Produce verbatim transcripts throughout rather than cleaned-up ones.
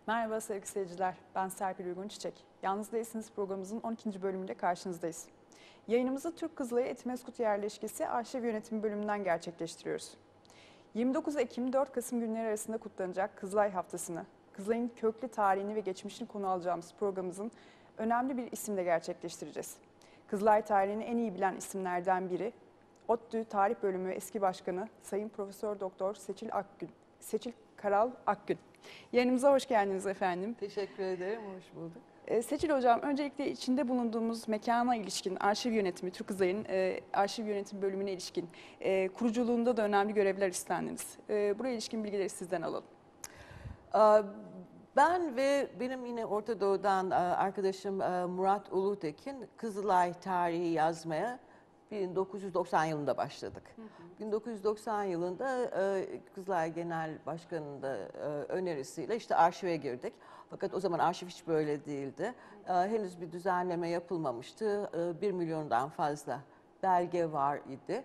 Merhaba sevgili seyirciler, ben Serpil Uygun Çiçek. Yalnız Değilsiniz programımızın on ikinci bölümünde karşınızdayız. Yayınımızı Türk Kızılayı Etimeskut Yerleşkesi Arşiv Yönetimi bölümünden gerçekleştiriyoruz. yirmi dokuz Ekim dört Kasım günleri arasında kutlanacak Kızılay Haftası'nı, Kızılay'ın köklü tarihini ve geçmişini konu alacağımız programımızın önemli bir isimle gerçekleştireceğiz. Kızılay tarihini en iyi bilen isimlerden biri, ODTÜ Tarih Bölümü Eski Başkanı Sayın Profesör Doktor Seçil Akgün, Seçil Karal Akgün. Yayınımıza hoş geldiniz efendim. Teşekkür ederim, hoş bulduk. Ee, Seçil Hocam, öncelikle içinde bulunduğumuz mekana ilişkin arşiv yönetimi, Türk Kızılay'ın e, arşiv yönetim bölümüne ilişkin e, kuruculuğunda da önemli görevler üstlendiniz. E, buraya ilişkin bilgileri sizden alalım. Ben ve benim yine Orta Doğu'dan arkadaşım Murat Ulutekin Kızılay tarihi yazmaya bin dokuz yüz doksan yılında başladık. Hı hı. bin dokuz yüz doksan yılında Kızılay Genel Başkanı'nın da önerisiyle işte arşive girdik. Fakat o zaman arşiv hiç böyle değildi. Henüz bir düzenleme yapılmamıştı. Bir milyondan fazla belge var idi.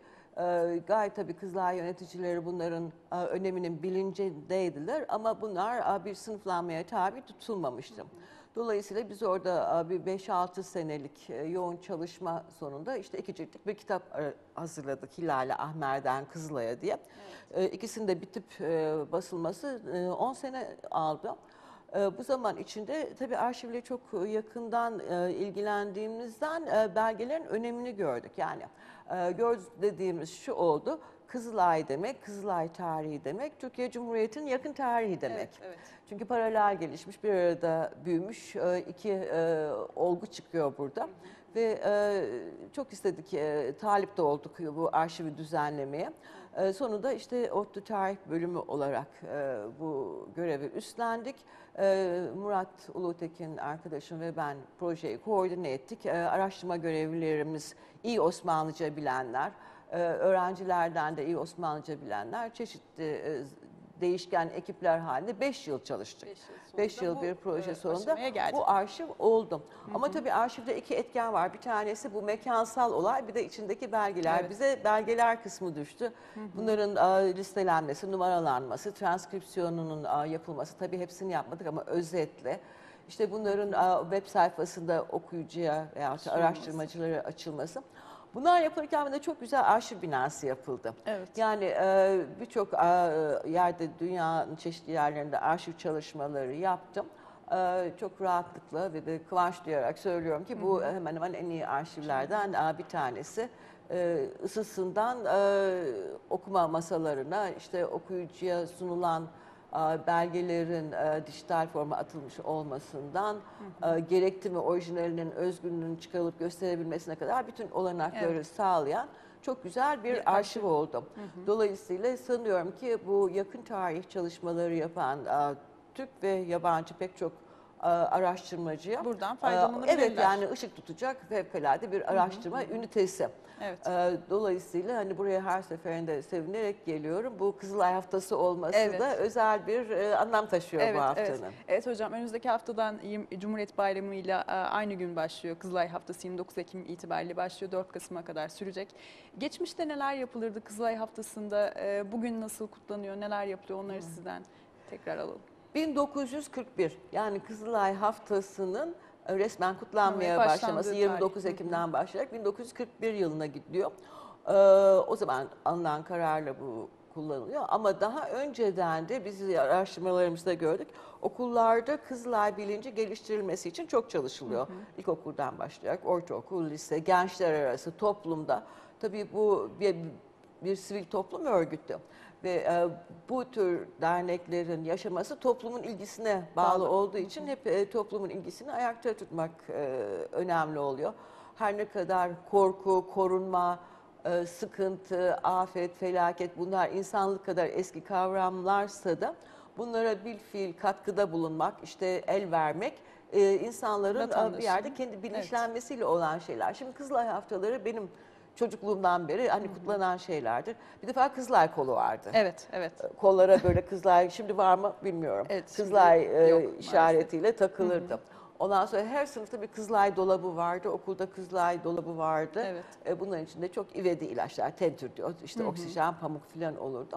Gayet tabii Kızılay yöneticileri bunların öneminin bilincindeydiler ama bunlar bir sınıflanmaya tabi tutulmamıştı. Dolayısıyla biz orada bir beş altı senelik yoğun çalışma sonunda işte iki ciltlik bir kitap hazırladık Hilal-i Ahmer'den Kızılay'a diye. Evet. İkisinin de bitip basılması on sene aldı. Bu zaman içinde tabii arşivle çok yakından ilgilendiğimizden belgelerin önemini gördük. Yani gördük dediğimiz şu oldu. Kızılay demek, Kızılay tarihi demek, Türkiye Cumhuriyeti'nin yakın tarihi demek. Evet, evet. Çünkü paralel gelişmiş, bir arada büyümüş iki e, olgu çıkıyor burada. Hı hı. Ve e, çok istedik, e, talip de olduk bu arşivi düzenlemeye. E, sonunda işte ODTÜ Tarih Bölümü olarak e, bu görevi üstlendik. E, Murat Ulutekin arkadaşım ve ben projeyi koordine ettik. E, araştırma görevlilerimiz iyi Osmanlıca bilenler, e, öğrencilerden de iyi Osmanlıca bilenler, çeşitli e, değişken ekipler halinde beş yıl çalıştık. beş yıl, yıl bir proje sonunda bu arşiv oldu. Hı hı. Ama tabii arşivde iki etken var. Bir tanesi bu mekansal olay, bir de içindeki belgeler. Evet. Bize belgeler kısmı düştü. Hı hı. Bunların a, listelenmesi, numaralanması, transkripsiyonunun a, yapılması. Tabii hepsini yapmadık ama özetle. İşte bunların a, web sayfasında okuyucuya veya araştırmacılara açılması. Bunlar yapılırken de çok güzel arşiv binası yapıldı. Evet. Yani e, birçok e, yerde, dünyanın çeşitli yerlerinde arşiv çalışmaları yaptım. E, çok rahatlıkla ve de kıvanç duyarak söylüyorum ki bu, hı hı, hemen hemen en iyi arşivlerden e, bir tanesi. E, ısısından e, okuma masalarına, işte okuyucuya sunulan belgelerin e, dijital forma atılmış olmasından, hı hı, e, gerekti mi orijinalinin özgünlüğünün çıkarılıp gösterebilmesine kadar bütün olanakları, evet, sağlayan çok güzel bir, bir arşiv, arşiv oldu. Hı hı. Dolayısıyla sanıyorum ki bu yakın tarih çalışmaları yapan e, Türk ve yabancı pek çok e, araştırmacıya buradan faydalanabilirler. Evet, yani ışık tutacak fevkalade bir araştırma, hı hı, ünitesi. Evet. E, dolayısıyla hani buraya her seferinde sevinerek geliyorum. Bu Kızılay Haftası olması, evet, da özel bir e, anlam taşıyor, evet, bu haftanın. Evet. Evet hocam, önümüzdeki haftadan Cumhuriyet Bayramı ile aynı gün başlıyor. Kızılay Haftası yirmi dokuz Ekim itibariyle başlıyor. dört Kasım'a kadar sürecek. Geçmişte neler yapılırdı Kızılay Haftası'nda? E, bugün nasıl kutlanıyor? Neler yapılıyor? Onları, hı, sizden tekrar alalım. bin dokuz yüz kırk bir, yani Kızılay Haftası'nın resmen kutlanmaya başlaması yirmi dokuz Ekim'den başlayarak bin dokuz yüz kırk bir yılına gidiyor. Ee, o zaman alınan kararla bu kullanılıyor. Ama daha önceden de biz araştırmalarımızda gördük, okullarda Kızılay bilinci geliştirilmesi için çok çalışılıyor. Hı hı. İlkokuldan başlayarak ortaokul, lise, gençler arası, toplumda. Tabii bu bir, bir sivil toplum örgütü. Ve e, bu tür derneklerin yaşaması toplumun ilgisine bağlı, bağlı. olduğu için hep e, toplumun ilgisini ayakta tutmak e, önemli oluyor. Her ne kadar korku, korunma, e, sıkıntı, afet, felaket bunlar insanlık kadar eski kavramlarsa da bunlara bilfiil katkıda bulunmak, işte el vermek e, insanların Vatandaşın, bir yerde kendi bilinçlenmesiyle, evet, olan şeyler. Şimdi Kızılay Haftaları benim çocukluğumdan beri hani, hı hı, kutlanan şeylerdir. Bir defa Kızılay kolu vardı. Evet, evet. Kollara böyle Kızılay, şimdi var mı bilmiyorum. Evet, Kızılay e, yok, işaretiyle maalesef takılırdı. Hı hı. Ondan sonra her sınıfta bir Kızılay dolabı vardı. Okulda Kızılay dolabı vardı. Evet. E, bunların içinde çok ivedi ilaçlar, tentür diyor, işte, hı hı, oksijen, pamuk falan olurdu.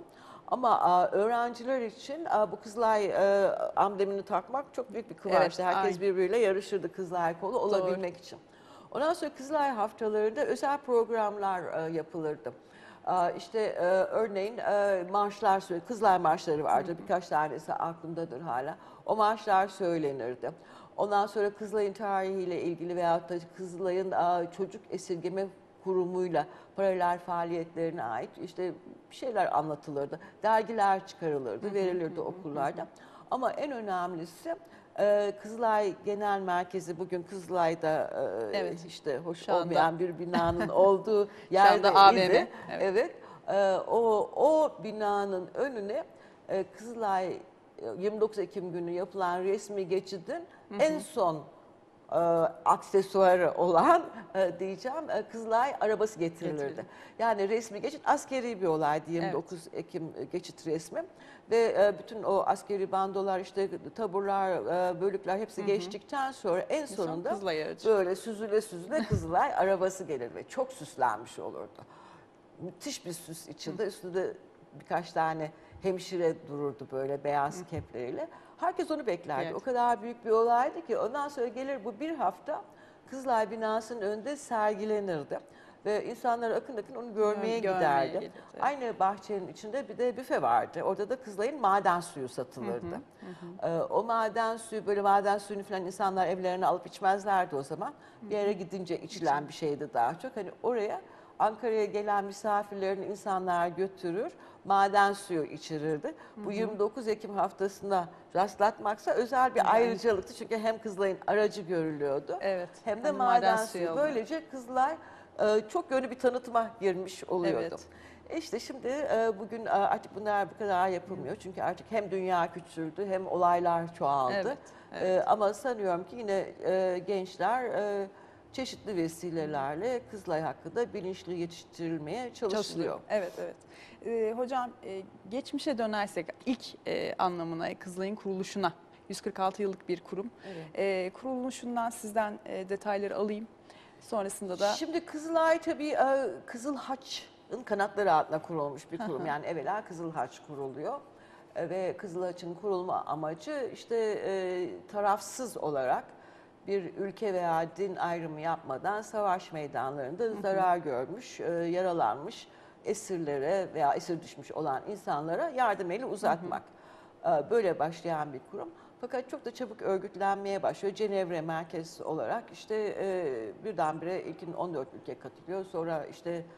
Ama a, öğrenciler için a, bu Kızılay e, amblemini takmak çok büyük bir kıvançtı. Evet, Herkes aynen. birbiriyle yarışırdı Kızılay kolu olabilmek için. Ondan sonra Kızılay haftalarında özel programlar e, yapılırdı. E, işte e, örneğin e, marşlar, söyle- Kızılay marşları vardı. Birkaç tanesi aklımdadır hala. O marşlar söylenirdi. Ondan sonra Kızılay'ın tarihiyle ilgili veyahut da Kızılay'ın e, çocuk esirgeme kurumuyla paralel faaliyetlerine ait işte bir şeyler anlatılırdı. Dergiler çıkarılırdı, verilirdi okullarda. Ama en önemlisi e, Kızılay Genel Merkezi, bugün Kızılay'da e, Evet. işte hoş Şu anda- olmayan bir binanın olduğu Şu yerde anda A V M, idi. evet. Evet. E, o o binanın önüne e, Kızılay e, yirmi dokuz Ekim günü yapılan resmi geçidin en son e, aksesuarı olan e, diyeceğim e, Kızılay arabası getirilirdi. Getirildi. Yani resmi geçit askeri bir olaydı, yirmi dokuz Ekim geçit resmi ve e, bütün o askeri bandolar, işte taburlar, e, bölükler hepsi geçtikten sonra en son sonunda Kızılay aracı. böyle süzüle süzüle Kızılay arabası gelir ve çok süslenmiş olurdu. Müthiş bir süs içinde, üstünde birkaç tane hemşire dururdu böyle beyaz kepleriyle. Herkes onu beklerdi. Evet. O kadar büyük bir olaydı ki ondan sonra gelir bu bir hafta Kızılay binasının önünde sergilenirdi. Ve insanlar akın akın onu görmeye, Görmeye giderdi. gelirdi, evet. Aynı bahçenin içinde bir de büfe vardı. Orada da Kızılay'ın maden suyu satılırdı. Ee, o maden suyu, böyle maden suyunu falan insanlar evlerine alıp içmezlerdi o zaman. Bir yere gidince içilen bir şeydi daha çok. Hani oraya Ankara'ya gelen misafirlerini insanlar götürür, maden suyu içirirdi. Bu yirmi dokuz Ekim haftasında rastlatmaksa özel bir ayrıcalıktı. Çünkü hem Kızılay'ın aracı görülüyordu, Evet, hem de hem de maden, maden suyu. suyu alınıyor. Böylece Kızılay e, çok yönlü bir tanıtıma girmiş oluyordu. Evet. E İşte şimdi e, bugün e, artık bunlar bu kadar yapılmıyor. Çünkü artık hem dünya küçüldü hem olaylar çoğaldı. Evet, E, evet. ama sanıyorum ki yine e, gençler e, çeşitli vesilelerle Kızılay hakkında bilinçli yetiştirilmeye çalışılıyor. Evet, evet. Ee, hocam e, geçmişe dönersek ilk e, anlamına, Kızılay'ın kuruluşuna, yüz kırk altı yıllık bir kurum. Evet. E, kuruluşundan sizden e, detayları alayım. Sonrasında da Şimdi Kızılay tabii e, Kızıl Haç'ın kanatları altında kurulmuş bir kurum. Yani evvela Kızıl Haç kuruluyor. E, Ve Kızıl Haç'ın kurulma amacı işte e, tarafsız olarak bir ülke veya din ayrımı yapmadan savaş meydanlarında zarar görmüş, e, yaralanmış esirlere veya esir düşmüş olan insanlara yardım eli uzatmak. E, Böyle başlayan bir kurum. Fakat çok da çabuk örgütlenmeye başlıyor. Cenevre merkez olarak işte e, birdenbire ilkin on dört ülke katılıyor. Sonra işte e,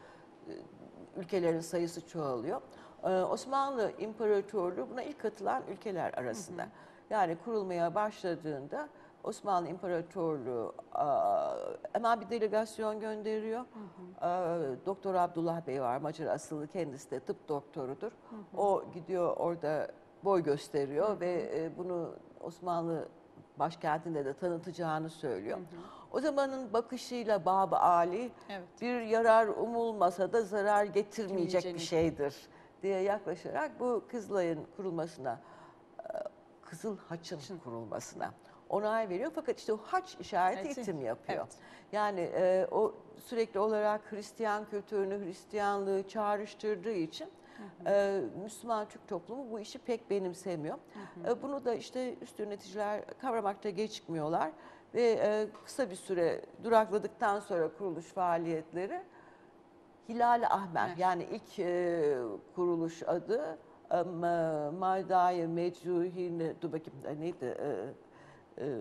ülkelerin sayısı çoğalıyor. E, Osmanlı İmparatorluğu buna ilk katılan ülkeler arasında. Yani kurulmaya başladığında Osmanlı İmparatorluğu e, hemen bir delegasyon gönderiyor. E, Doktor Abdullah Bey var, Macar asıllı, kendisi de tıp doktorudur. O gidiyor orada boy gösteriyor ve e, bunu Osmanlı başkentinde de tanıtacağını söylüyor. O zamanın bakışıyla Bab-ı Ali Evet. bir yarar umulmasa da zarar getirmeyecek bir Getirmeyeceğini. şeydir diye yaklaşarak bu Kızılay'ın kurulmasına, e, Kızıl Haç'ın kurulmasına onay veriyor. Fakat işte o haç işareti Evet. itim yapıyor. Evet. Yani e, o sürekli olarak Hristiyan kültürünü, Hristiyanlığı çağrıştırdığı için e, Müslüman Türk toplumu bu işi pek benimsemiyor. E, bunu da işte üst yöneticiler kavramakta gecikmiyorlar ve e, kısa bir süre durakladıktan sonra kuruluş faaliyetleri Hilal Ahmer, Evet. yani ilk e, kuruluş adı e, Mardaya Mecuhine, dur bakayım e, neydi? E, e,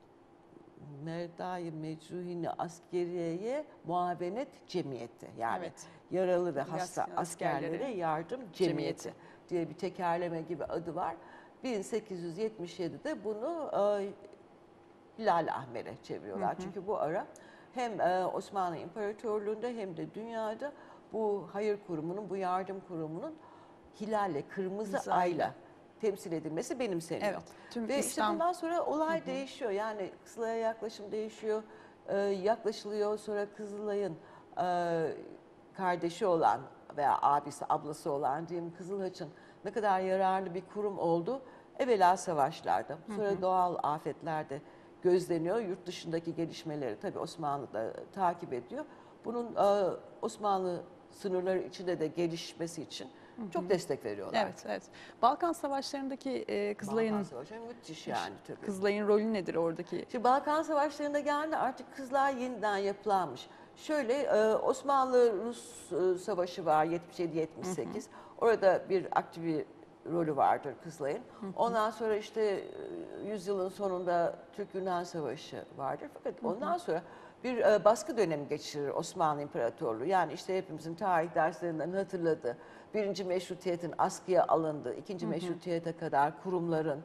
Merdai Mecruhine Askeriye'ye Muavenet Cemiyeti, yani Evet. yaralı ve hasta Asker- askerlere askerlere yardım cemiyeti, cemiyeti diye bir tekerleme gibi adı var. bin sekiz yüz yetmiş yedide bunu e, Hilal Ahmer'e çeviriyorlar. Çünkü bu ara hem e, Osmanlı İmparatorluğu'nda hem de dünyada bu hayır kurumunun, bu yardım kurumunun hilalle, kırmızı Kırmızı ayla ayla temsil edilmesi benimseniyor. Evet, tüm Ve işte İslam- bundan sonra olay değişiyor. Yani Kızılay'a yaklaşım değişiyor. Ee, yaklaşılıyor. Sonra Kızılay'ın e, kardeşi olan veya abisi, ablası olan diyeyim Kızıl Haç'ın ne kadar yararlı bir kurum oldu. Evvela savaşlarda, sonra doğal afetlerde gözleniyor. Yurt dışındaki gelişmeleri tabii Osmanlı da takip ediyor. Bunun e, Osmanlı sınırları içinde de gelişmesi için çok destek veriyorlar. Evet, evet. Balkan Savaşları'ndaki e, Kızılay'ın Balkan Savaşları müthiş yani tabii. Kızılay'ın rolü nedir oradaki? Şimdi Balkan Savaşları'nda geldi artık Kızılay yeniden yapılanmış. Şöyle e, Osmanlı-Rus e, Savaşı var yetmiş yedi yetmiş sekiz. Orada bir aktif bir rolü vardır Kızılay'ın. Ondan sonra işte e, yüzyılın sonunda Türk-Yunan Savaşı vardır. Fakat ondan sonra bir e, baskı dönemi geçirir Osmanlı İmparatorluğu. Yani işte hepimizin tarih derslerinden hatırladığı birinci meşrutiyetin askıya alındığı, ikinci meşrutiyete kadar kurumların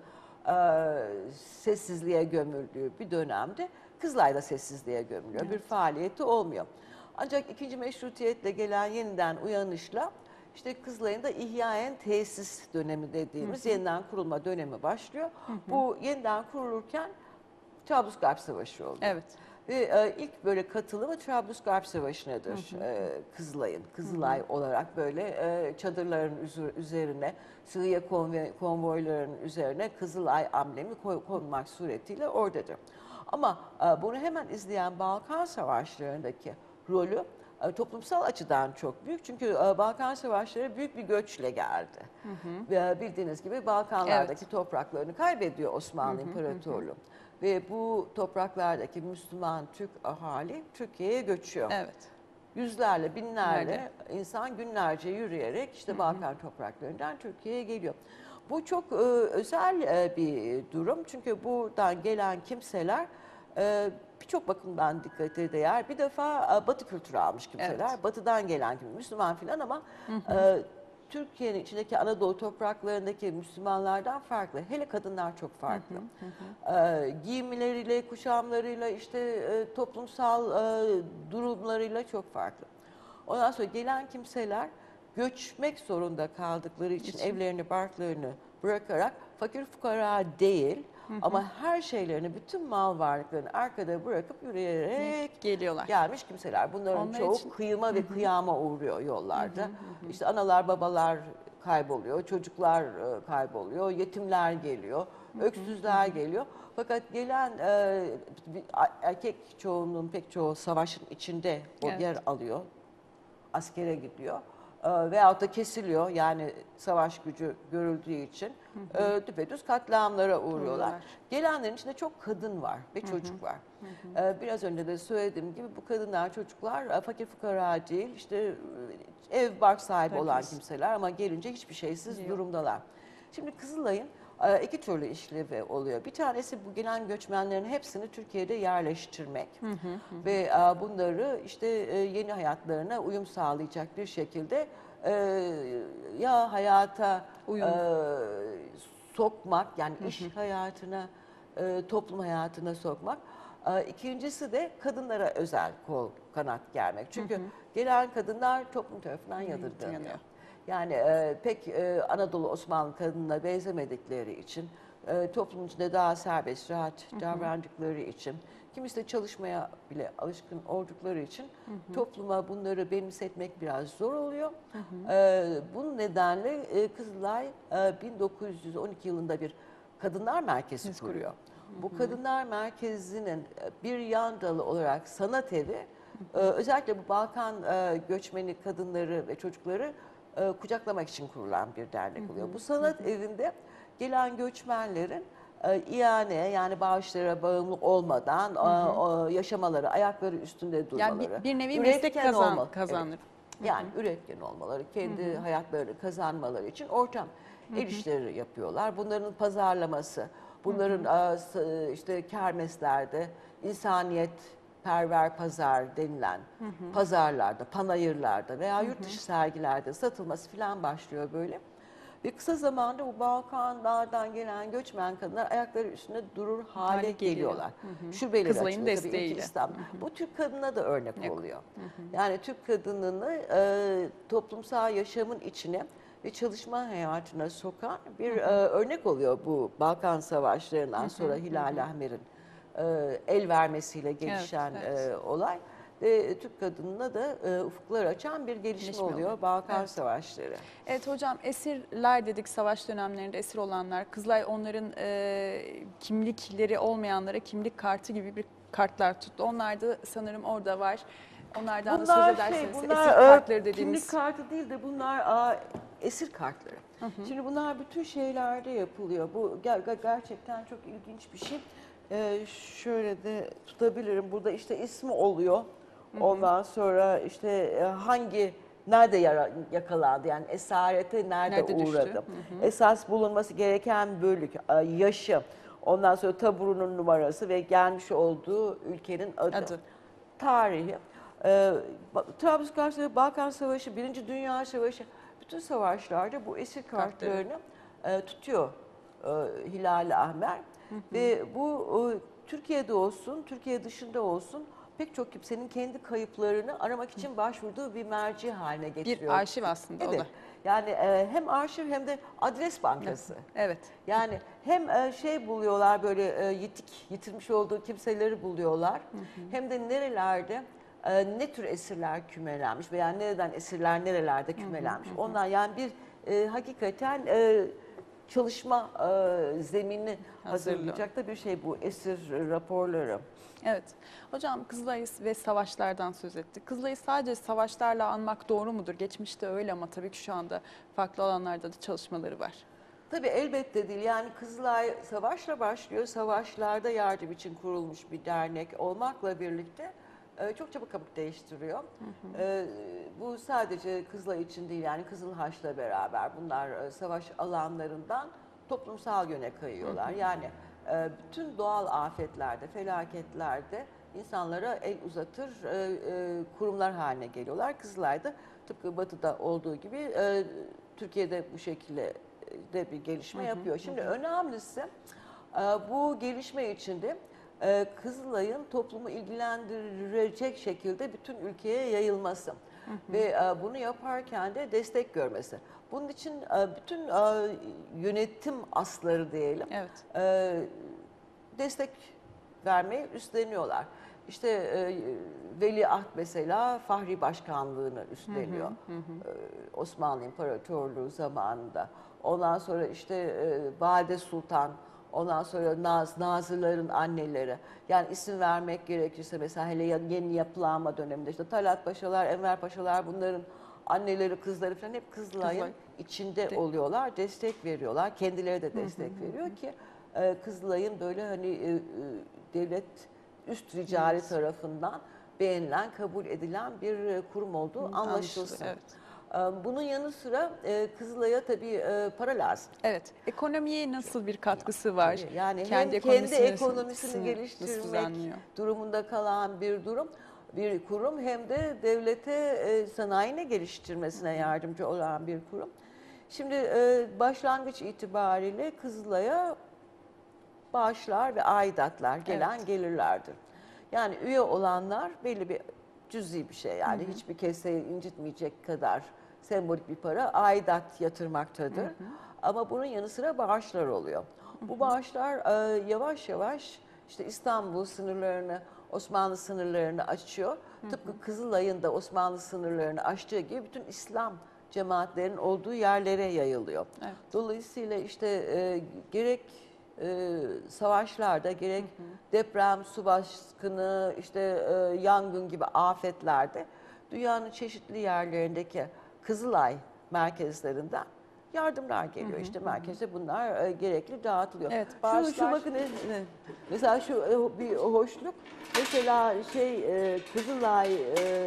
e, sessizliğe gömüldüğü bir dönemde Kızılay da sessizliğe gömülüyor. Evet. Bir faaliyeti olmuyor. Ancak ikinci meşrutiyetle gelen yeniden uyanışla işte Kızılay'ın da ihyaen tesis dönemi dediğimiz yeniden kurulma dönemi başlıyor. Bu yeniden kurulurken Trablusgarp Savaşı oluyor. Evet. Ve e, ilk böyle katılımı Trablusgarp Savaşı'nadır e, Kızılay'ın. Kızılay olarak böyle e, çadırların üzü- üzerine, Sığıya konvoy, konvoylarının üzerine Kızılay amblemi koy, konmak suretiyle oradadır. Ama e, bunu hemen izleyen Balkan Savaşları'ndaki rolü e, toplumsal açıdan çok büyük. Çünkü e, Balkan Savaşları büyük bir göçle geldi. Ve bildiğiniz gibi Balkanlardaki Evet. topraklarını kaybediyor Osmanlı İmparatorluğu. Ve bu topraklardaki Müslüman Türk ahali Türkiye'ye göçüyor. Evet. Yüzlerle, binlerle Nerede? insan günlerce yürüyerek işte Balkan topraklarından Türkiye'ye geliyor. Bu çok e, özel e, bir durum çünkü buradan gelen kimseler e, birçok bakımdan dikkate değer. Bir defa e, Batı kültürü almış kimseler, Evet. Batı'dan gelen gibi Müslüman filan ama e, Türkiye'nin içindeki Anadolu topraklarındaki Müslümanlardan farklı. Hele kadınlar çok farklı. Ee, giyimleriyle, kuşamlarıyla, işte e, toplumsal e, durumlarıyla çok farklı. Ondan sonra gelen kimseler göçmek zorunda kaldıkları için, İçin. evlerini, barklarını bırakarak fakir fukara değil ama her şeylerini, bütün mal varlıklarını arkada bırakıp yürüyerek Geliyorlar. gelmiş kimseler. Bunların Onlar çoğu için- kıyıma ve kıyama uğruyor yollarda. İşte analar, babalar kayboluyor, çocuklar e, kayboluyor, yetimler geliyor, öksüzler geliyor. Fakat gelen e, bir- a- erkek çoğunluğun pek çoğu savaşın içinde o Evet. yer alıyor, askere gidiyor. E, veyahut da kesiliyor yani savaş gücü görüldüğü için e, düpedüz katliamlara uğruyorlar. Uğruyorlar. Gelenlerin içinde çok kadın var ve çocuk var. E, biraz önce de söylediğim gibi bu kadınlar, çocuklar e, fakir fukara değil, işte e, ev bark sahibi Tabii. olan kimseler ama gelince hiçbir şeysiz Yok. durumdalar. Şimdi Kızılay'ın e, iki türlü işlevi oluyor. Bir tanesi bu gelen göçmenlerin hepsini Türkiye'de yerleştirmek ve e, bunları işte e, yeni hayatlarına uyum sağlayacak bir şekilde e, ya hayata Uyum. e, sokmak, yani iş hayatına, e, toplum hayatına sokmak. E, İkincisi de kadınlara özel kol kanat germek. Çünkü gelen kadınlar toplum tarafından yadırganıyor. yanıyor. Yani e, pek e, Anadolu Osmanlı kadınına benzemedikleri için, e, toplum içinde daha serbest, rahat davrandıkları için, kimisi de çalışmaya bile alışkın oldukları için topluma bunları benimsetmek biraz zor oluyor. E, bunun nedenle e, Kızılay e, bin dokuz yüz on iki yılında bir kadınlar merkezi Biz kuruyor. Bu kadınlar merkezinin e, bir yan dalı olarak sanat evi, e, özellikle bu Balkan e, göçmeni kadınları ve çocukları e, kucaklamak için kurulan bir dernek oluyor. Bu sanat evinde gelen göçmenlerin e, ihaneye, yani bağışlara bağımlı olmadan e, o yaşamaları, ayakları üstünde durmaları, Yani bir, bir nevi meslek üretken kazan, olma- kazanır. Evet. Yani üretken olmaları, kendi hayatlarını kazanmaları için ortam el işleri yapıyorlar. Bunların pazarlaması, bunların e, s- işte kermeslerde, insaniyet perver pazar denilen pazarlarda, panayırlarda veya yurt dışı sergilerde satılması falan başlıyor böyle. Ve kısa zamanda bu Balkanlardan gelen göçmen kadınlar ayakları üstünde durur hale, Hale geliyor. geliyorlar. Şubeleri Kızılay'ın açılıyor tabii ilki desteğiyle. İstanbul. Bu Türk kadına da örnek Yok. oluyor. Yani Türk kadınını e, toplumsal yaşamın içine ve çalışma hayatına sokan bir e, örnek oluyor bu Balkan Savaşlarından sonra Hilal Ahmer'in e, el vermesiyle gelişen evet. e, olay. Ve Türk kadınına da e, ufuklar açan bir gelişme Gelişme oluyor oluyor. Balkan Evet. Savaşları. Evet hocam, esirler dedik, savaş dönemlerinde esir olanlar. Kızılay onların e, kimlikleri olmayanlara kimlik kartı gibi bir kartlar tuttu. Onlar da sanırım orada var. Onlardan da söz Bunlar ederseniz şey, esir bunlar e, kartları dediğimiz. kimlik kartı değil de bunlar a, esir kartları. Hı hı. Şimdi bunlar bütün şeylerde yapılıyor. Bu ger- gerçekten çok ilginç bir şey. Ee, şöyle de tutabilirim. Burada işte ismi oluyor. Hı hı. Ondan sonra işte e, hangi nerede yara, yakalandı, yani esarete nerede, Nerede düştü? uğradı. Hı hı. Esas bulunması gereken bölük, e, yaşı, ondan sonra taburunun numarası ve gelmiş olduğu ülkenin adı, Adı. tarihi. Ee, Trablusgarp Savaşı, Balkan Savaşı, Birinci Dünya Savaşı, bütün savaşlarda bu esir kartlarını e, tutuyor e, Hilal-i Ahmer. Hı hı. Ve bu e, Türkiye'de olsun, Türkiye dışında olsun pek çok kimsenin kendi kayıplarını aramak için başvurduğu bir merci haline getiriyor. Bir arşiv aslında evet. o da. Yani e, hem arşiv hem de adres bankası. Evet. Yani hem e, şey buluyorlar, böyle e, yitik, yitirmiş olduğu kimseleri buluyorlar. Hı hı. Hem de nerelerde e, ne tür esirler kümelenmiş veya nereden esirler nerelerde kümelenmiş. Hı hı hı. Ondan yani bir e, hakikaten e, çalışma e, zemini hazırlayacak da bir şey bu esir raporları. Evet. Hocam Kızılay'ı ve savaşlardan söz ettik. Kızılay'ı sadece savaşlarla anmak doğru mudur? Geçmişte öyle ama tabii ki şu anda farklı alanlarda da çalışmaları var. Tabii elbette değil. Yani Kızılay savaşla başlıyor. Savaşlarda yardım için kurulmuş bir dernek olmakla birlikte çok çabuk kabuk değiştiriyor. Hı hı. Bu sadece Kızılay için değil, yani Kızıl Haç'la beraber bunlar savaş alanlarından toplumsal yöne kayıyorlar. Hı hı. Yani bütün doğal afetlerde, felaketlerde insanlara el uzatır kurumlar haline geliyorlar. Kızılay'da tıpkı Batı'da olduğu gibi Türkiye'de bu şekilde de bir gelişme hı hı, yapıyor. Şimdi hı. önemlisi bu gelişme içinde Kızılay'ın toplumu ilgilendirecek şekilde bütün ülkeye yayılması. Hı hı. Ve bunu yaparken de destek görmesi. Bunun için bütün yönetim asları diyelim, evet, destek vermeyi üstleniyorlar. İşte Veliaht mesela Fahri Başkanlığını üstleniyor. Hı hı hı. Osmanlı İmparatorluğu zamanında. Ondan sonra işte e, Valide Sultan, ondan sonra Naz, Nazırların anneleri. Yani isim vermek gerekirse mesela hele yeni yapılanma döneminde işte Talat Paşalar, Enver Paşalar, bunların anneleri, kızları falan hep Kızılay'ın Kızılay içinde de oluyorlar, destek veriyorlar. Kendileri de destek hı hı veriyor hı. ki e, Kızılay'ın böyle hani e, e, devlet üst ricali yes. tarafından beğenilen, kabul edilen bir kurum olduğu hı, anlaşılsın. Evet. Bunun yanı sıra Kızılay'a tabii para lazım. Evet. Ekonomiye nasıl bir katkısı var? Yani kendi hem kendi ekonomisini geliştirmek durumunda kalan bir durum, bir kurum, hem de devlete sanayini geliştirmesine yardımcı olan bir kurum. Şimdi başlangıç itibariyle Kızılay'a bağışlar ve aidatlar, gelen evet. gelirlerdir. Yani üye olanlar belli bir cüzi bir şey, yani hı hı. hiçbir keseyi incitmeyecek kadar sembolik bir para aidat yatırmaktadır. Hı hı. Ama bunun yanı sıra bağışlar oluyor. Hı hı. Bu bağışlar e, yavaş yavaş işte İstanbul sınırlarını, Osmanlı sınırlarını açıyor. Hı hı. Tıpkı Kızılay'ın da Osmanlı sınırlarını açtığı gibi bütün İslam cemaatlerin olduğu yerlere yayılıyor. Evet. Dolayısıyla işte e, gerek e, savaşlarda, gerek hı hı. deprem, su baskını, işte e, yangın gibi afetlerde dünyanın çeşitli yerlerindeki Kızılay merkezlerinden yardımlar geliyor. Hı hı, işte merkezde hı. bunlar e, gerekli dağıtılıyor. Evet, şu, şu bakın e, mesela şu e, bir hoşluk. Mesela şey e, Kızılay e,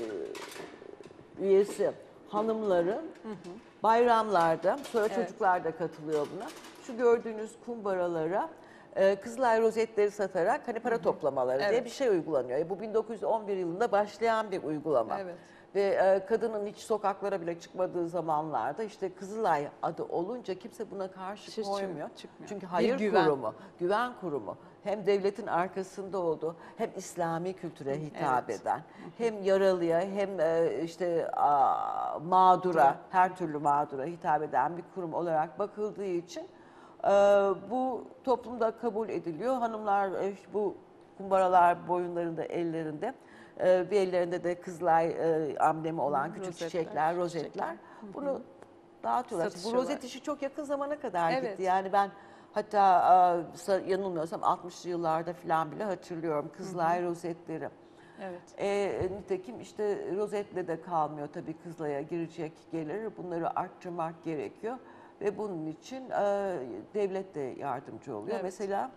üyesi hanımların hı hı. bayramlarda, sonra evet. çocuklar da katılıyor buna. Şu gördüğünüz kumbaralara e, Kızılay rozetleri satarak hani para hı hı. toplamaları evet. diye bir şey uygulanıyor. Bu bin dokuz yüz on bir yılında başlayan bir uygulama. Evet. Ve e, kadının hiç sokaklara bile çıkmadığı zamanlarda işte Kızılay adı olunca kimse buna karşı Hiç koymuyor. Çıkmıyor. Çünkü hayır güven. kurumu, güven kurumu, hem devletin arkasında olduğu, hem İslami kültüre hitap evet. eden, hem yaralıya, hem e, işte a, mağdura, evet. her türlü mağdura hitap eden bir kurum olarak bakıldığı için e, bu toplumda kabul ediliyor. Hanımlar e, bu kumbaralar boyunlarında, ellerinde. Ee, bir ellerinde de Kızılay e, amblemi olan küçük rozetler, çiçekler, rozetler. Çiçekler. Bunu dağıtıyorlar. Bu rozet işi çok yakın zamana kadar evet. gitti. Yani ben hatta yanılmıyorsam altmışlı yıllarda falan bile hatırlıyorum Kızılay hı hı. rozetleri. Evet. E, nitekim işte rozetle de kalmıyor tabii Kızılay'a girecek gelir. Bunları arttırmak gerekiyor ve bunun için e, devlet de yardımcı oluyor. Evet. Mesela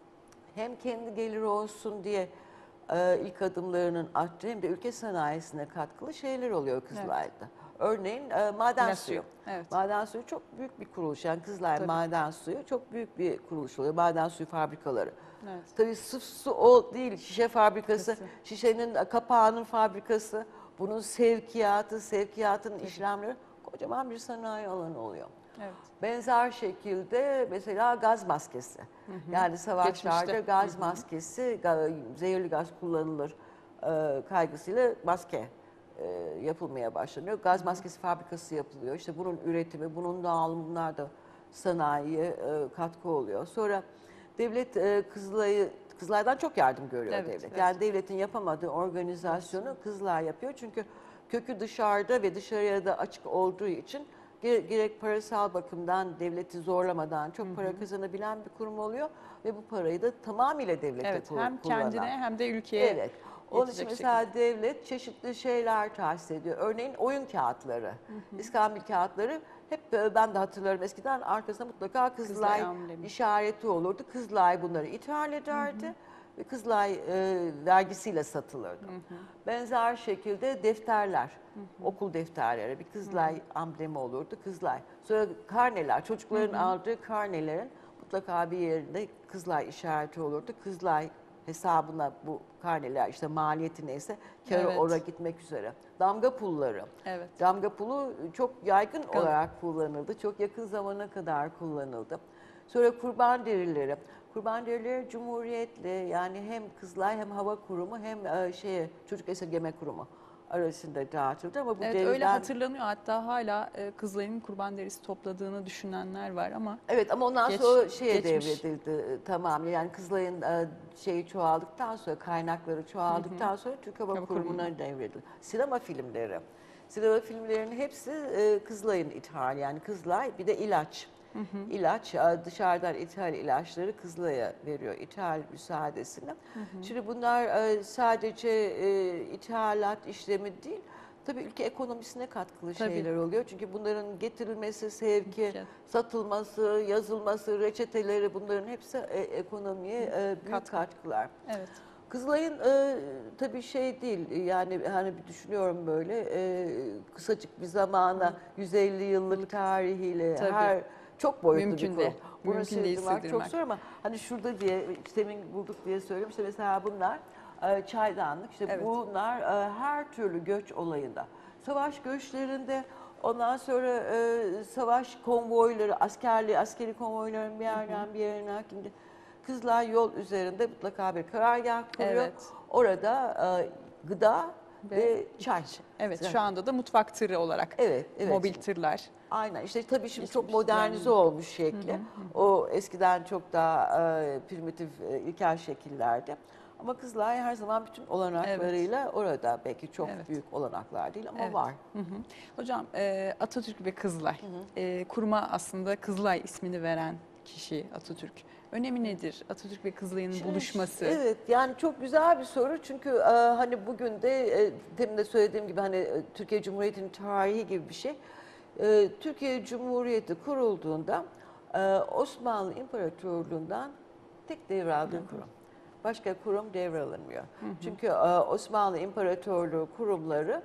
hem kendi geliri olsun diye e, ilk adımlarının arttığı hem de ülke sanayisine katkılı şeyler oluyor Kızılay'da. Örneğin e, maden Yine suyu. suyu, evet. Maden suyu çok büyük bir kuruluş. Yani Kızılay Tabii. Maden Suyu çok büyük bir kuruluş oluyor. Maden suyu fabrikaları. Evet. Tabii sırf su o değil, şişe fabrikası, Fabrikası. şişenin kapağının fabrikası, bunun sevkiyatı, sevkiyatın işlemleri kocaman bir sanayi alanı oluyor. Evet. Benzer şekilde mesela gaz maskesi. Hı hı. Yani savaşlarda Geçmişte. gaz Hı hı. maskesi, ga- zehirli gaz kullanılır e, kaygısıyla maske e, yapılmaya başlanıyor. Gaz hı hı. maskesi fabrikası yapılıyor. İşte bunun üretimi, bunun dağılımı, bunlar da sanayiye e, katkı oluyor. Sonra devlet e, Kızılay'ı Kızılay'dan çok yardım görüyor Evet, devlet. evet. Yani devletin yapamadığı organizasyonu Kızılay yapıyor. Çünkü kökü dışarıda ve dışarıya da açık olduğu için gerek parasal bakımdan devleti zorlamadan çok hı hı. para kazanabilen bir kurum oluyor ve bu parayı da tamamıyla devlete Evet, kullanan. hem kendine hem de ülkeye Evet. Onun için yetecek mesela şekilde. devlet çeşitli şeyler tahsis ediyor. Örneğin oyun kağıtları, hı hı. iskambil kağıtları hep ben de hatırlarım eskiden arkasında mutlaka Kızılay, Kızılay amblemi. işareti olurdu. Kızılay bunları ithal ederdi. Hı hı. Ve Kızılay e, vergisiyle satılırdı. Hı hı. Benzer şekilde defterler, hı hı. okul defterleri bir Kızılay hı hı. amblemi olurdu. Kızılay. Sonra karneler, çocukların hı hı. aldığı karnelerin mutlaka bir yerinde Kızılay işareti olurdu. Kızılay hesabına bu karneler işte maliyeti neyse kârı Evet. oraya gitmek üzere. Damga pulları. Evet. Damga pulu çok yaygın Gal- olarak kullanıldı. Çok yakın zamana kadar kullanıldı. Sonra kurban derileri. Kurban derileri Cumhuriyet'le yani hem Kızılay hem Hava Kurumu hem e, şeye Çocuk Esirgeme Kurumu arasında dağıtıldı ama bu Evet, deriden... öyle hatırlanıyor. Hatta hala e, Kızılay'ın kurban derisi topladığını düşünenler var ama Evet ama ondan geç, sonra şeye geçmiş. devredildi e, tamam yani Kızılay'ın e, şeyi çoğaldıktan sonra kaynakları çoğaldıktan hı hı. sonra Türk Hava Hava Kurumu'na Kurumu'na. devredildi. Sinema filmleri. Sinema filmlerinin hepsi e, Kızılay'ın ithali yani Kızılay bir de ilaç. Hı hı. İlaç e, dışarıdan ithal ilaçları Kızılay'a veriyor ithal müsaadesini. Hı hı. Şimdi bunlar e, sadece e, ithalat işlemi değil. Tabii ülke ekonomisine katkılı Tabii. şeyler oluyor. Çünkü bunların getirilmesi, sevki, Evet. satılması, yazılması, reçeteleri bunların hepsi e, ekonomiye e, büyük Katkı. katkılar. Evet. Kızılay'ın e, tabii şey değil yani hani bir düşünüyorum böyle e, kısacık bir zamana Hı. yüz elli yıllık tarihiyle Tabii. her çok boyutlu Mümkün bir de. kurum. Bunu Mümkün değil sığdırmak çok sığdırmak. zor ama hani şurada diye demin bulduk diye söylüyorum işte mesela bunlar e, çaydanlık işte Evet. bunlar e, her türlü göç olayında. Savaş göçlerinde ondan sonra e, savaş konvoyları, askerli askeri konvoyların bir yerden bir yerine hakimdi. Kızılay yol üzerinde mutlaka bir karargah kuruyor. Evet. Orada e, gıda ve, Ve çay. evet, şu anda da mutfak tırı olarak Evet, evet. mobil tırlar. Aynen işte tabii şimdi çok Geçmiş modernize düzenli. olmuş şekli. O eskiden çok daha e, primitif, e, ilkel şekillerdi. Ama Kızılay her zaman bütün olanaklarıyla orada belki çok Evet. büyük olanaklar değil ama Evet. var. Hı hı. Hocam e, Atatürk ve Kızılay. E, kuruma aslında Kızılay ismini veren kişi Atatürk. Önemi nedir? Atatürk ve Kızılay'ın Şimdi, buluşması. Evet yani çok güzel bir soru çünkü e, hani bugün de e, demin de söylediğim gibi hani e, Türkiye Cumhuriyeti'nin tarihi gibi bir şey. E, Türkiye Cumhuriyeti kurulduğunda e, Osmanlı İmparatorluğu'ndan tek devraldığı kurum. Başka kurum devralınmıyor. Hı hı. Çünkü e, Osmanlı İmparatorluğu kurumları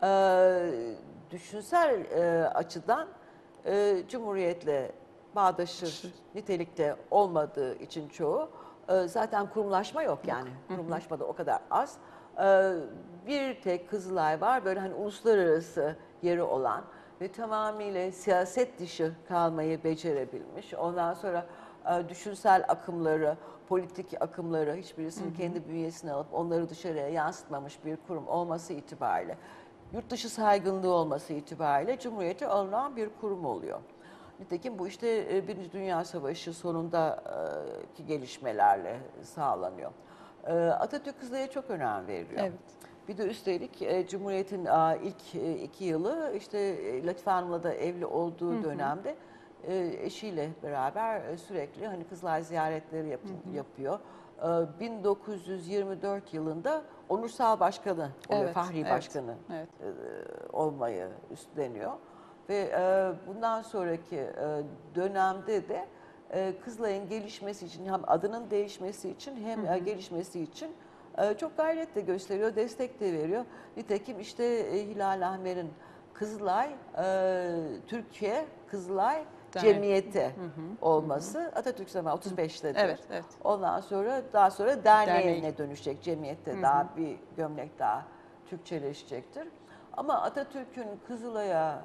e, düşünsel e, açıdan e, Cumhuriyet'le bağdaşır nitelikte olmadığı için çoğu e, zaten kurumlaşma yok yani. Kurumlaşma da o kadar az. E, bir tek Kızılay var böyle hani uluslararası yeri olan ve tamamıyla siyaset dışı kalmayı becerebilmiş. Ondan sonra e, düşünsel akımları, politik akımları hiçbirisini kendi bünyesine alıp onları dışarıya yansıtmamış bir kurum olması itibariyle, yurt dışı saygınlığı olması itibariyle Cumhuriyete alınan bir kurum oluyor. Nitekim bu işte e, Birinci Dünya Savaşı sonundaki gelişmelerle sağlanıyor. E, Atatürk Kızılay'a çok önem veriyor. Evet. Bir de üstelik e, Cumhuriyet'in a, ilk e, iki yılı işte e, Latife Hanım'la da evli olduğu Hı hı. dönemde e, eşiyle beraber e, sürekli hani Kızılay ziyaretleri yap, yapıyor. E, bin dokuz yüz yirmi dört yılında onursal başkanı oluyor, Evet, Fahri evet, Başkanı evet. e, olmayı üstleniyor. Ve e, bundan sonraki e, dönemde de e, Kızılay'ın gelişmesi için hem adının değişmesi için hem e, gelişmesi için e, çok gayret de gösteriyor, destek de veriyor. Nitekim işte e, Hilal Ahmer'in Kızılay, e, Türkiye Kızılay Dernek. Cemiyeti olması Atatürk zamanı otuz beştedir. Evet, evet. Ondan sonra daha sonra derneğine Derneği. dönüşecek, cemiyette daha bir gömlek daha Türkçeleşecektir. Ama Atatürk'ün Kızılay'a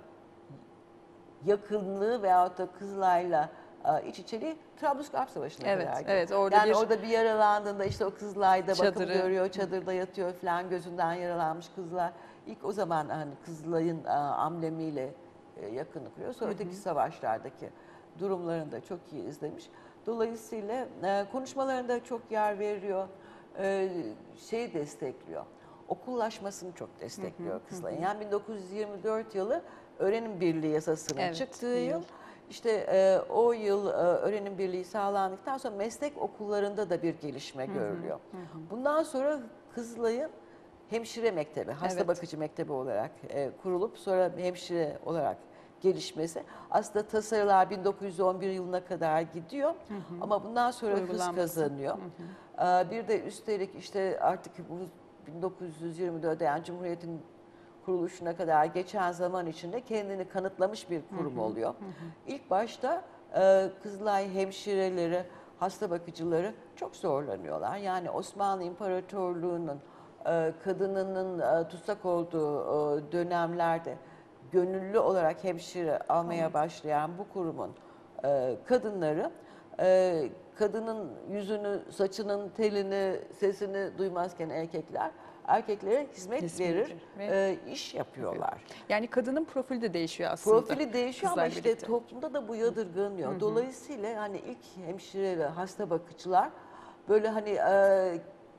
yakınlığı veyahut da Kızılay'la e, iç içeliği Trablusgarp Savaşı'na Evet, kadar gidiyor. evet, orada yani bir orada bir yaralandığında işte o Kızılay'da bakım çadırı. görüyor, çadırda yatıyor falan, gözünden yaralanmış Kızılay. İlk o zaman hani Kızılay'ın e, amblemiyle e, yakınlık kuruyor. Sonra öteki savaşlardaki durumlarını da çok iyi izlemiş. Dolayısıyla e, konuşmalarında çok yer veriyor, e, şeyi destekliyor. Okullaşmasını çok destekliyor Kızılay'ın. Yani bin dokuz yüz yirmi dört yılı Öğrenim Birliği yasasının Evet, çıktığı bir yıl. yıl. İşte e, o yıl e, öğrenim birliği sağlandıktan sonra meslek okullarında da bir gelişme görülüyor. Bundan sonra Kızılay'ın hemşire mektebi, hasta Evet. bakıcı mektebi olarak e, kurulup sonra hemşire olarak gelişmesi. Aslında tasarılar bin dokuz yüz on bir yılına kadar gidiyor ama bundan sonra hız Uygulanması. kazanıyor. E, bir de üstelik işte artık bu bin dokuz yüz yirmi dörtte yani Cumhuriyet'in kuruluşuna kadar geçen zaman içinde kendini kanıtlamış bir kurum oluyor. İlk başta e, Kızılay hemşireleri, hasta bakıcıları çok zorlanıyorlar. Yani Osmanlı İmparatorluğu'nun e, kadınının e, tutsak olduğu e, dönemlerde gönüllü olarak hemşire almaya başlayan bu kurumun e, kadınları e, kadının yüzünü, saçının telini, sesini duymazken erkekler erkeklere hizmet, Hizmet verir, verir ve e, iş yapıyorlar. Yani kadının profili de değişiyor aslında. Profili değişiyor ama Kızlarla işte birlikte. toplumda da bu yadırganıyor. Dolayısıyla hani ilk hemşire ve hasta bakıcılar böyle hani e,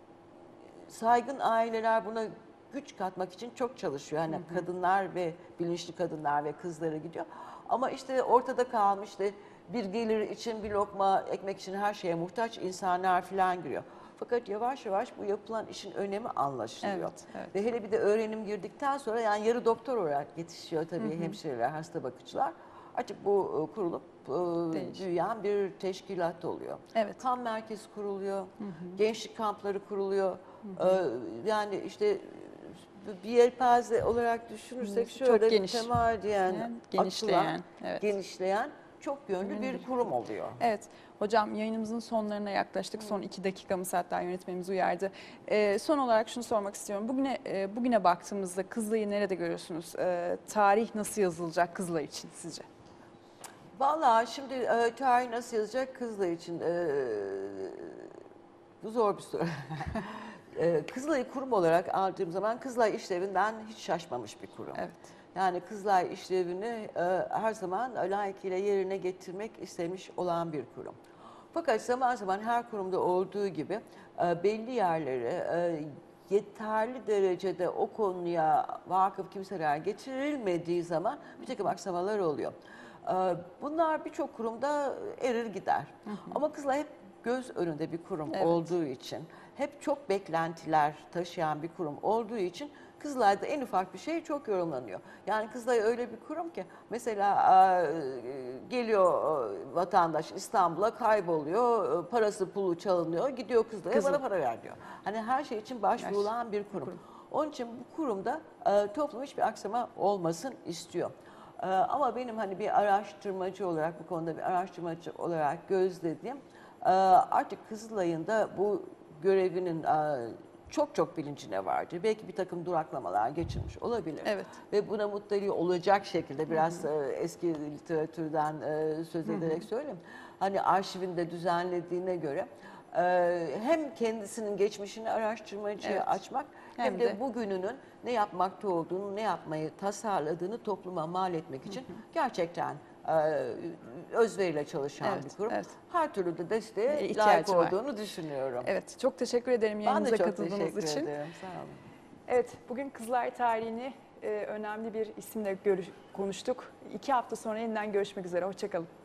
saygın aileler buna güç katmak için çok çalışıyor. Hani kadınlar ve bilinçli kadınlar ve kızlara gidiyor. Ama işte ortada kalmış işte bir gelir için, bir lokma ekmek için her şeye muhtaç insanlar falan giriyor. Fakat yavaş yavaş bu yapılan işin önemi anlaşılıyor. Evet, evet. Ve hele bir de öğrenim girdikten sonra yani yarı doktor olarak yetişiyor tabii hemşireler, hasta bakıcılar. Artık bu e, kurulup e, Değiş. büyüyen bir teşkilat oluyor. Evet. Kan merkezi kuruluyor, gençlik kampları kuruluyor. Ee, yani işte bir yelpaze olarak düşünürsek Çok şöyle geniş. temadiyen, Yani genişleyen, genişleyen, evet. genişleyen çok yönlü bir kurum oluyor. Evet, hocam yayınımızın sonlarına yaklaştık. Son iki dakikamız hatta yönetmenimiz uyardı. Ee, son olarak şunu sormak istiyorum. Bugüne e, bugüne baktığımızda Kızılay'ı nerede görüyorsunuz? Ee, tarih nasıl yazılacak Kızılay için sizce? Vallahi şimdi e, tarih nasıl yazacak Kızılay için? E, bu zor bir soru. e, Kızılay'ı kurum olarak aldığım zaman Kızılay işlevinden hiç şaşmamış bir kurum. Evet. Yani Kızılay işlevini e, her zaman layıkıyla yerine getirmek istemiş olan bir kurum. Fakat zaman zaman her kurumda olduğu gibi e, belli yerlere e, yeterli derecede o konuya vakıf kimseler getirilmediği zaman bir takım aksamalar oluyor. E, bunlar birçok kurumda erir gider. Hı hı. Ama Kızılay hep göz önünde bir kurum Evet. olduğu için, hep çok beklentiler taşıyan bir kurum olduğu için Kızılay'da en ufak bir şey çok yorumlanıyor. Yani Kızılay öyle bir kurum ki mesela e, geliyor e, vatandaş İstanbul'a kayboluyor, e, parası pulu çalınıyor, gidiyor Kızılay'a Kızıl- bana para ver diyor. Hani her şey için başvurulan bir kurum. kurum. Onun için bu kurumda e, toplum hiçbir aksama olmasın istiyor. E, ama benim hani bir araştırmacı olarak bu konuda bir araştırmacı olarak gözlediğim e, artık Kızılay'ın da bu görevinin e, çok çok bilincine vardır. Belki bir takım duraklamalar geçirmiş olabilir. Evet. Ve buna muttali olacak şekilde biraz e, eski literatürden e, söz ederek söyleyeyim. Hani arşivinde düzenlediğine göre e, hem kendisinin geçmişini araştırmacıya Evet. açmak hem, Hem de, de bugününün ne yapmakta olduğunu, ne yapmayı tasarladığını topluma mal etmek için gerçekten e, özveriyle çalışan Evet, bir kurum. evet. Her türlü de desteğe E, layık ihtiyacı var. olduğunu düşünüyorum. Evet, çok teşekkür ederim Ben de yayınımıza çok katıldığınız teşekkür için. ederim. Sağ olun. Evet, bugün Kızılay tarihini e, önemli bir isimle görüş- konuştuk. İki hafta sonra yeniden görüşmek üzere. Hoşçakalın.